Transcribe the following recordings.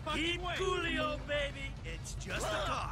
Keep coolio, baby. It's just a car.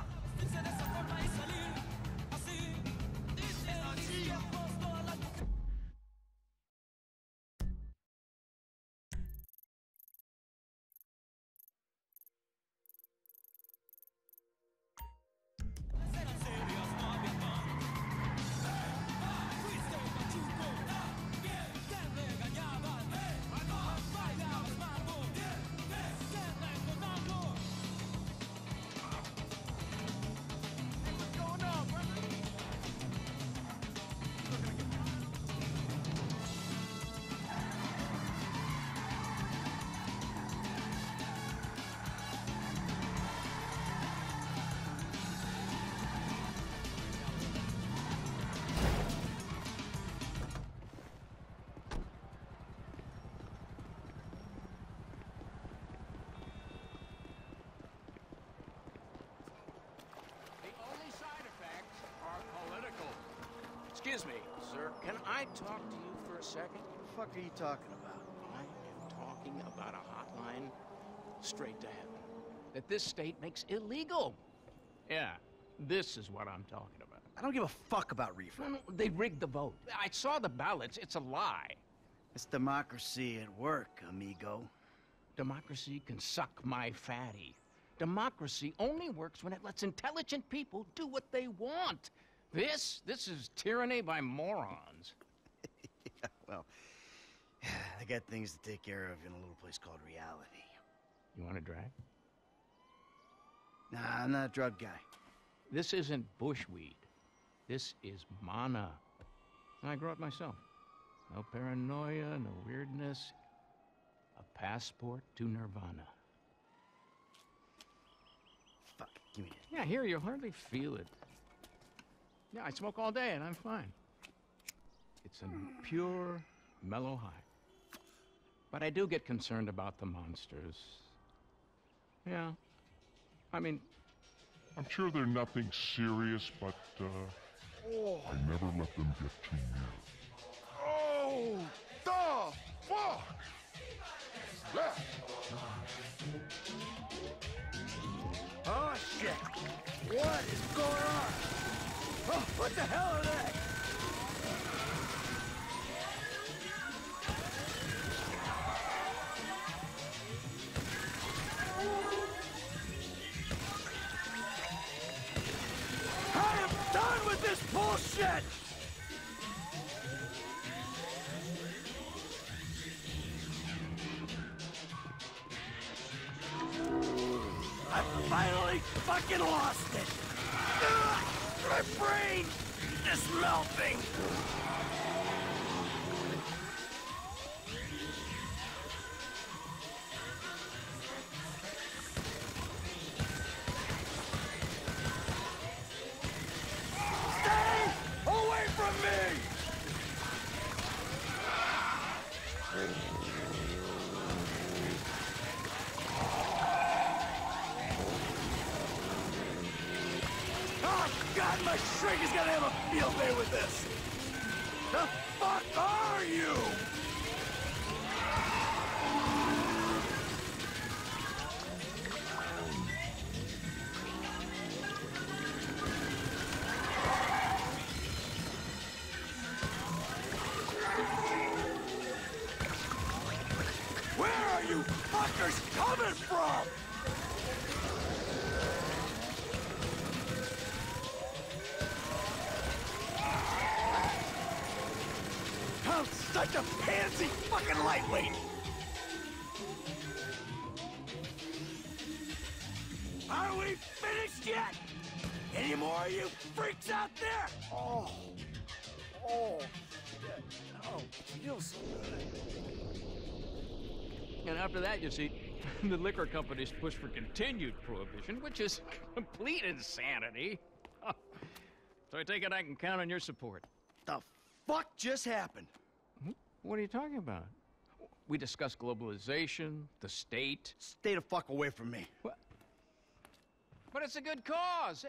Excuse me, sir. Can I talk to you for a second? What the fuck are you talking about? I am talking about a hotline straight to heaven that this state makes illegal. Yeah, this is what I'm talking about. I don't give a fuck about reefer. No, they rigged the vote. I saw the ballots. It's a lie. It's democracy at work, amigo. Democracy can suck my fatty. Democracy only works when it lets intelligent people do what they want. This is tyranny by morons. Yeah, well, I got things to take care of in a little place called reality. You want a drag? Nah, I'm not a drug guy. This isn't bushweed. This is mana. And I grew it myself. No paranoia, no weirdness. A passport to nirvana. Fuck, give me that. Yeah, here, you hardly feel it. Yeah, I smoke all day and I'm fine. It's a pure, mellow high. But I do get concerned about the monsters. Yeah. I mean... I'm sure they're nothing serious, but, I never let them get too near. Oh, the fuck! That. Oh, shit. What is going on? Oh, what the hell are they? I am done with this bullshit! I finally fucking lost it! Ugh, my brain is melting! Stay away from me! Oh, God, my shrink is gonna have a field day with this! The fuck are you? Where are you fuckers coming from? I'm such a pansy fucking lightweight! Are we finished yet? Any more of you freaks out there? Oh, shit. Oh, it feels so good. And after that, you see, the liquor companies push for continued prohibition, which is complete insanity. So I take it I can count on your support. The fuck just happened? What are you talking about? We discussed globalization, the state. Stay the fuck away from me. What? But it's a good cause.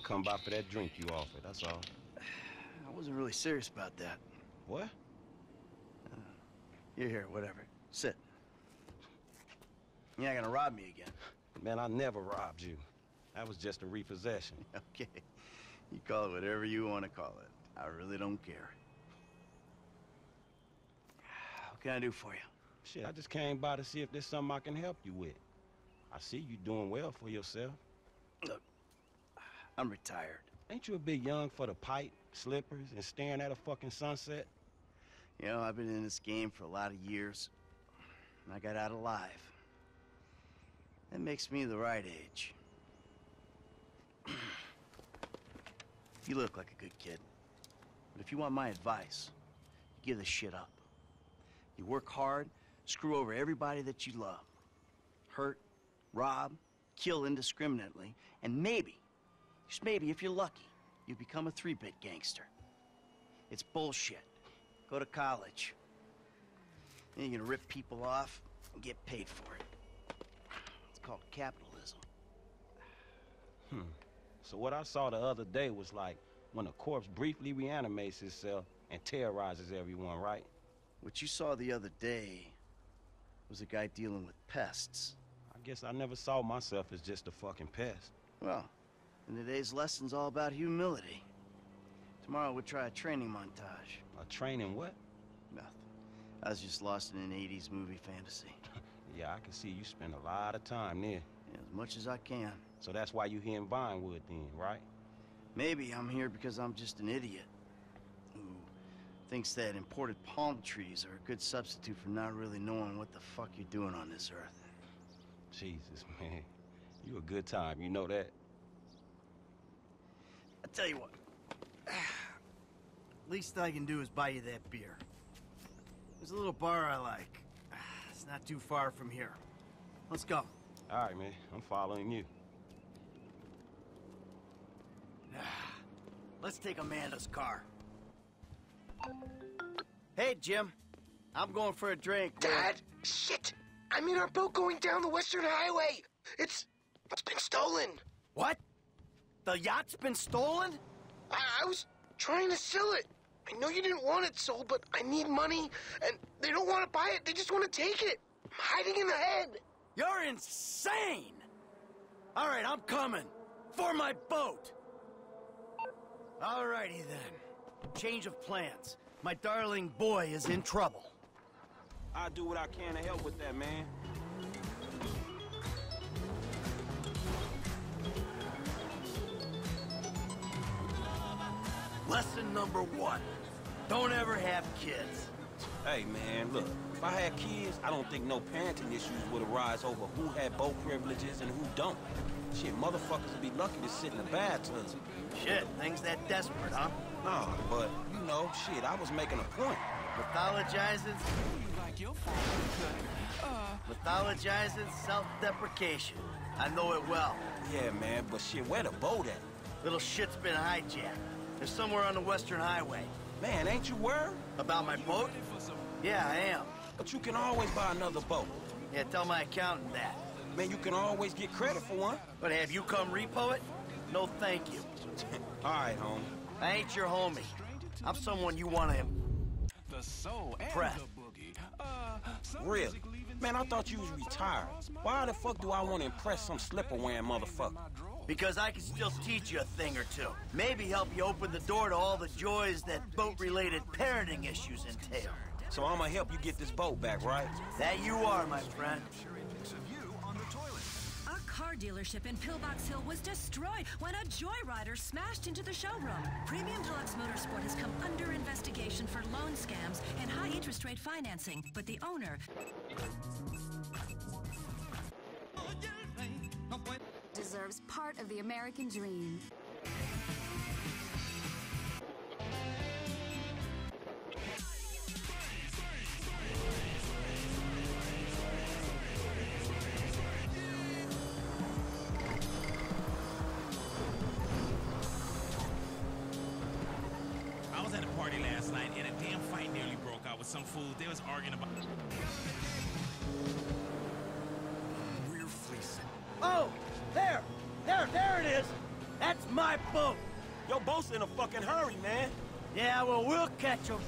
come by for that drink you offered, that's all. I wasn't really serious about that. What? You're here, whatever. Sit. You're not gonna rob me again. Man, I never robbed you. That was just a repossession. Okay. You call it whatever you want to call it. I really don't care. What can I do for you? Shit, I just came by to see if there's something I can help you with. I see you doing well for yourself. Look, I'm retired. Ain't you a bit young for the pipe, slippers, and staring at a fucking sunset? You know, I've been in this game for a lot of years, and I got out alive. That makes me the right age. You look like a good kid. But if you want my advice, you give this shit up. You work hard, screw over everybody that you love. Hurt, rob, kill indiscriminately, and maybe, just maybe if you're lucky, you become a 3-bit gangster. It's bullshit. Go to college. Then you're gonna rip people off and get paid for it. It's called capitalism. So what I saw the other day was like when a corpse briefly reanimates itself and terrorizes everyone, right? What you saw the other day was a guy dealing with pests. I guess I never saw myself as just a fucking pest. Well, and today's lesson's all about humility. Tomorrow we'll try a training montage. A training what? Nothing. I was just lost in an 80s movie fantasy. Yeah, I can see you spend a lot of time there. Yeah, as much as I can. So that's why you here in Vinewood then, right? Maybe I'm here because I'm just an idiot who thinks that imported palm trees are a good substitute for not really knowing what the fuck you're doing on this earth. Jesus, man. You a good time, you know that? I tell you what. Least I can do is buy you that beer. There's a little bar I like. It's not too far from here. Let's go. All right, man. I'm following you. Let's take Amanda's car. Hey, Jim. I'm going for a drink. Dad, shit! I'm in our boat going down the Western Highway. It's been stolen. What? The yacht's been stolen? I was trying to sell it. I know you didn't want it sold, but I need money, and they don't want to buy it. They just want to take it. I'm hiding in the head. You're insane! All right, I'm coming. For my boat! Alrighty then. Change of plans. My darling boy is in trouble. I'll do what I can to help with that, man. Lesson number 1. Don't ever have kids. Hey, man, look. If I had kids, I don't think no parenting issues would arise over who had boat privileges and who don't. Shit, motherfuckers would be lucky to sit in a bathtub. Shit, things that desperate, huh? Nah, but, you know, shit, I was making a point. Mythologizing? Mythologizing self-deprecation. I know it well. Yeah, man, but shit, where the boat at? Little shit's been hijacked. They're somewhere on the Western Highway. Man, ain't you worried? About my boat? Yeah, I am. But you can always buy another boat. Yeah, tell my accountant that. Man, you can always get credit for one. But have you come repo it? No, thank you. All right, homie. I ain't your homie. I'm someone you want to impress. Really? Man, I thought you was retired. Why the fuck do I want to impress some slipper-wearing motherfucker? Because I can still teach you a thing or two. Maybe help you open the door to all the joys that boat-related parenting issues entail. So I'm gonna help you get this boat back, right? That you are, my friend. A car dealership in Pillbox Hill was destroyed when a joyrider smashed into the showroom. Premium Deluxe Motorsport has come under investigation for loan scams and high interest rate financing, but the owner deserves part of the American dream. I was at a party last night and a damn fight nearly broke out with some fools. They was arguing about... We're fleecing. Oh! There it is! That's my boat! Your boat's in a fucking hurry, man. Yeah, well, we'll catch him.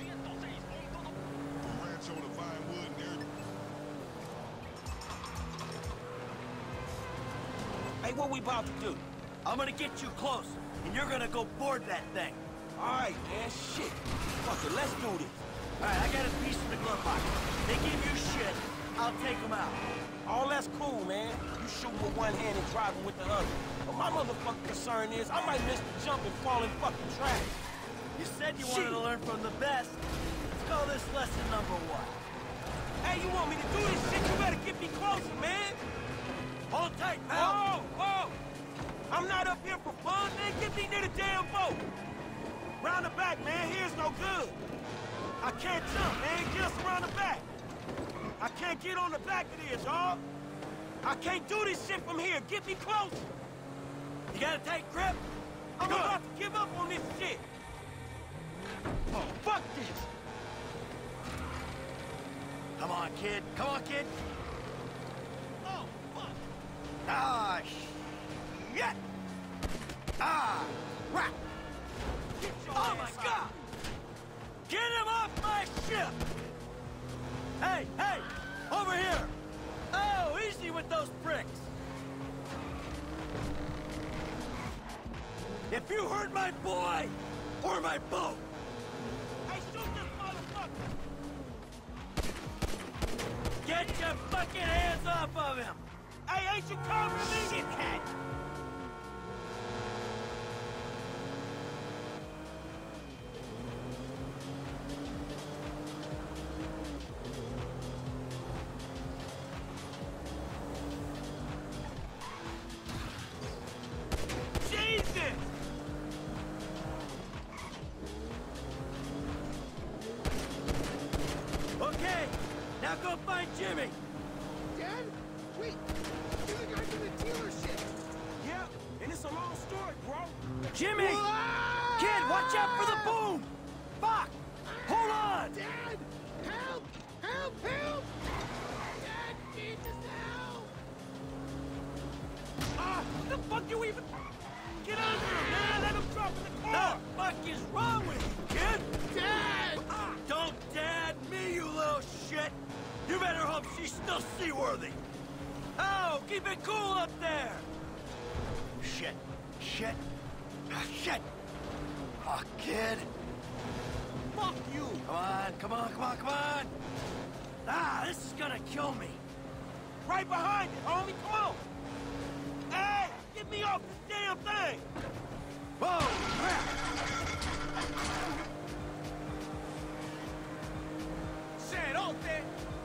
Hey, what we about to do? I'm gonna get you close, and you're gonna go board that thing. All right, man, shit. Fuck it, let's do this. All right, I got a piece in the glove box. They give you shit, I'll take them out. All that's cool, man. You shoot with one hand and driving with the other. But my motherfucking concern is I might miss the jump and fall in fucking trash. You said you wanted to learn from the best. Let's call this lesson number 1. Hey, you want me to do this shit? You better get me closer, man. Hold tight, pal. Whoa, whoa. I'm not up here for fun, man. Get me near the damn boat. Round the back, man. Here's no good. I can't jump, man. Get us around the back. I can't get on the back of this, y'all. I can't do this shit from here. Get me close. You got a tight grip? I'm about to give up on this shit. Oh, fuck this. Come on, kid. Come on, kid. Oh, fuck. Ah, shit. Ah, crap. Oh, my God. Get him off my ship. Hey, hey, over here. Oh, easy with those pricks. If you hurt my boy or my boat. Hey, shoot this motherfucker. Get your fucking hands off of him. Hey, ain't you covering me? Shit, cat. Now go find Jimmy! Dad? Wait! You're the guy from the dealership! Yeah, and it's a long story, bro. Jimmy! Whoa! Kid, watch out for the boom! Fuck! Hold on! Dad! Help! Help! Help! Dad, Jesus, help! Ah, what the fuck you even... Get under him, man! Let him drop in the car! The fuck is wrong with you, kid? Dad! Ah, don't dad me, you little shit! You better hope she's still seaworthy! Oh, keep it cool up there! Shit. Shit. Ah, shit! Oh, kid! Fuck you! Come on, come on, come on, come on! Ah, this is gonna kill me! Right behind it, homie, come on! Hey, get me off this damn thing! Whoa, crap! Cerote!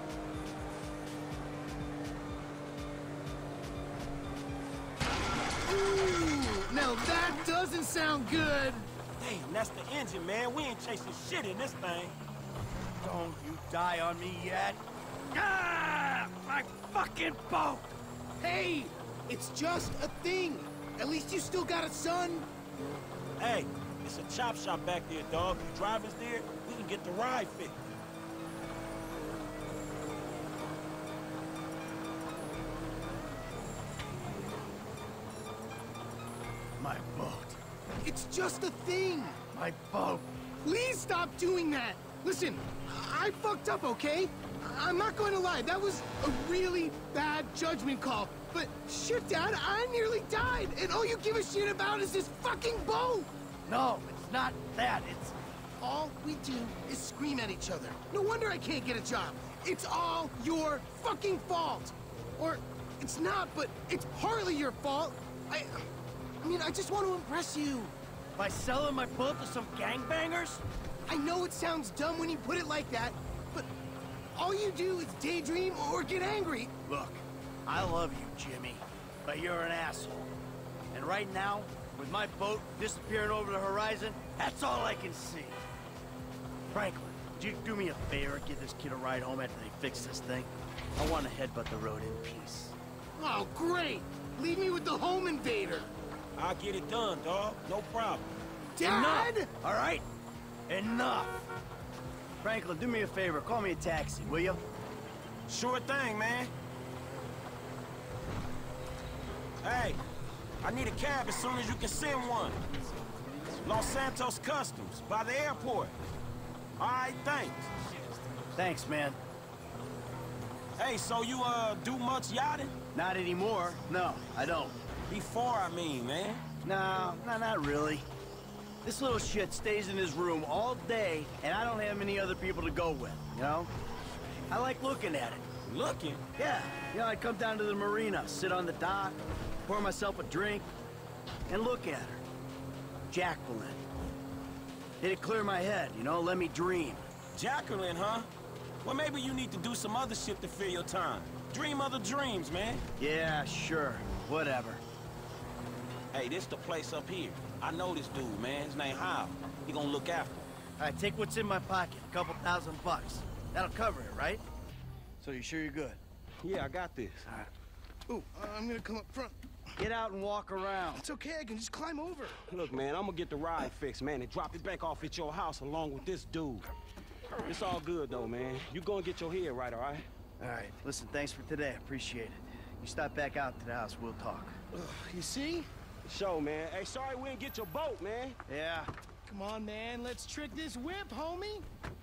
Ooh, now that doesn't sound good! Damn, that's the engine, man. We ain't chasing shit in this thing. Don't you die on me yet! Ah! My fucking boat! Hey! It's just a thing! At least you still got a son! Hey, it's a chop shop back there, dog. If the driver's there, we can get the ride fixed. My boat. It's just a thing! My boat. Please stop doing that! Listen, I fucked up, okay? I'm not going to lie, that was a really bad judgment call. But shit, Dad, I nearly died, and all you give a shit about is this fucking boat! No, it's not that. It's... All we do is scream at each other. No wonder I can't get a job. It's all your fucking fault! Or, it's not, but it's partly your fault. I mean, I just want to impress you. By selling my boat to some gangbangers? I know it sounds dumb when you put it like that, but all you do is daydream or get angry. Look, I love you, Jimmy, but you're an asshole. And right now, with my boat disappearing over the horizon, that's all I can see. Franklin, would you do me a favor, give this kid a ride home after they fix this thing? I want to headbutt the road in peace. Oh, great! Leave me with the home invader. I'll get it done, dog. No problem. Dad! Enough, all right? Enough! Franklin, do me a favor. Call me a taxi, will you? Sure thing, man. Hey, I need a cab as soon as you can send one. Los Santos Customs, by the airport. All right, thanks. Thanks, man. Hey, so you, do much yachting? Not anymore. No, I don't. Before, I mean, man. No, not really. This little shit stays in his room all day, and I don't have many other people to go with, you know? I like looking at it. Looking? Yeah. You know, I come down to the marina, sit on the dock, pour myself a drink, and look at her. Jacqueline. It'd clear my head, you know, let me dream. Jacqueline, huh? Well, maybe you need to do some other shit to fill your time. Dream other dreams, man. Yeah, sure. Whatever. Hey, this the place up here. I know this dude, man. His name Hal. He gonna look after him. All right, take what's in my pocket. A couple $1,000. That'll cover it, right? So you sure you're good? Yeah, I got this. All right. Ooh, I'm gonna come up front. Get out and walk around. It's okay, I can just climb over. Look, man, I'm gonna get the ride fixed, man, and drop it back off at your house along with this dude. It's all good, though, man. You go and get your head right, all right? All right. Listen, thanks for today. Appreciate it. You stop back out to the house, we'll talk. You see? Show, man. Hey, sorry we didn't get your boat, man. Yeah. Come on, man, let's trick this whip, homie.